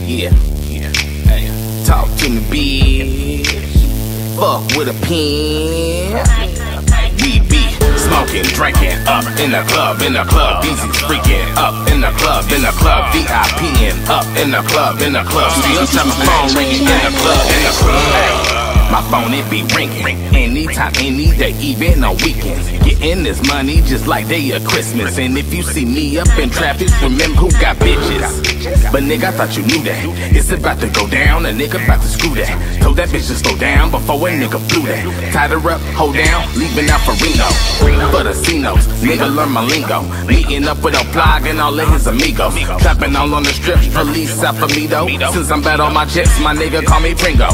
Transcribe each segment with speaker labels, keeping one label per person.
Speaker 1: Yeah. Hey, talk to me, bitch. Fuck with a pen. We be smoking, drinking, up in the club, Easy freaking, up in the club, VIPing, up in the club, Still trying my phone ringing in the club, Hey. My phone, it be ringing anytime, any day, even on weekends. Getting this money just like day of Christmas. And if you see me up in traffic, remember who got bitches. But nigga, I thought you knew that. It's about to go down, a nigga about to screw that. Told that bitch to slow down before a nigga flew that. Tied her up, hold down, leaving out for Reno. For the Cinos, nigga learn my lingo. Meeting up with a plug and all of his amigos. Trapping all on the strip, police out for me though. Since I'm bad on my jets, my nigga call me Pringo.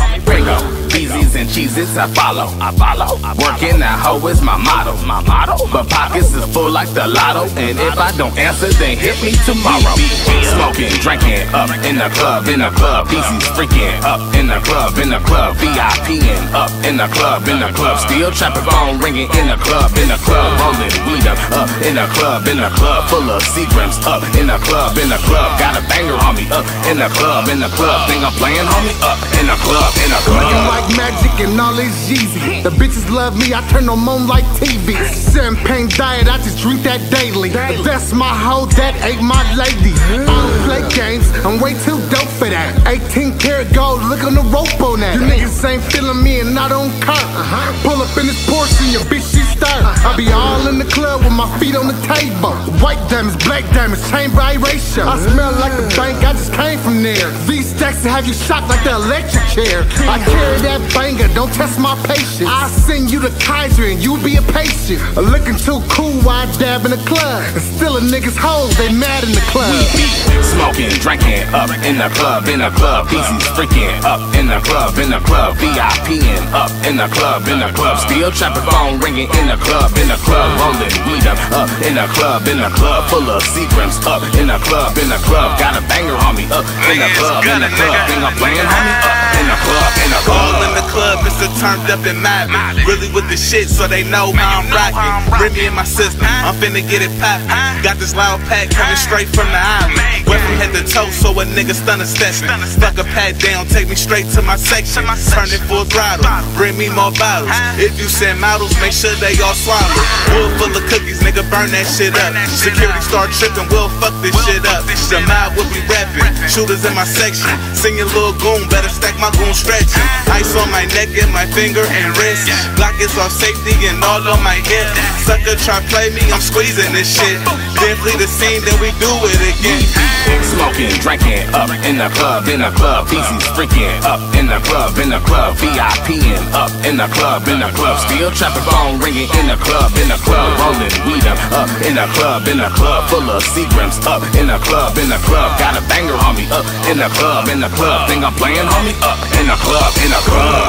Speaker 1: Easies and cheeses, I follow. Working that hoe is my motto. But pockets is full like the lotto. And if I don't answer, then hit me tomorrow. Smoking, drinking, up in the club, Easy's freaking, up in the club, VIPing, up in the club, Still trapping phone ringing in the club, Rolling weed up in the club, Full of Seagrams, up in the club, Got a banger on me, up in the club, Think I'm playing, homie, up in the club,
Speaker 2: Looking like magic and all is Yeezy. The bitches love me, I turn them on like TV. Champagne diet, I just drink that daily. That's my hoe, that ain't my lady. I don't play games, I'm way too dope for that. 18 karat gold, look on the rope on that. You niggas ain't feeling me and I don't curse. Pull up in this Porsche and your bitch, she stir. I be all in the club with my feet on the table. White diamonds, black diamonds, chain vibration. I smell like the bank, I just came from there. V-stacks to have you shocked like the electric chair. I carry that banger, don't test my patience. I send you to Kaiser and you be a patient. Looking too cool while I dab in the club. And still a niggas hoes, they mad in the club.
Speaker 1: We be smoking, drinking, up in the club, Easy's freaking, up in the club, VIPing, up in the club, Still trapping phone ringing in the club, Rolling weed up in the club, Full of Seagrams, up in the club, Got a banger on me, up in the club, Think I'm playing, homie, up in the club,
Speaker 3: All in the club, Mr. Turned Up and Mavic. Really with the shit, so they know how I'm rocking. Bring me in my system, I'm finna get it poppin'. Got this loud pack coming straight from the island. Went from head to toe, so a nigga stunner steppin'. Stuck a pad down, take me straight to my section. Turn it full throttle, bring me more bottles. If you send models, make sure they all swallow. Wood full of cookies, nigga, burn that shit up. Security start trippin', we'll fuck this shit up. The mile will be rapping, shooters in my section. Sing your little goon, better stack my goon stretchin'. Ice on my neck and my finger and wrist. Glock is off safety and all on my hip. Sucker try play me, I'm squeezing this shit. Then flee the scene, then we do it again.
Speaker 1: Smoking, drinking, up in the club, Easy's freaking, up in the club, VIPing, up in the club, Still trapping phone ringing in the club, Rolling weed up in the club, Full of Seagrams, up in the club, Got a banger on me, up in the club, Think I'm playing, homie, up in the club,